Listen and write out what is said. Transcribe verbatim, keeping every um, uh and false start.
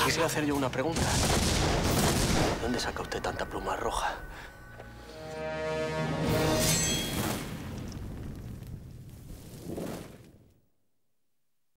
Quisiera hacer yo una pregunta. ¿Dónde saca usted tanta pluma roja?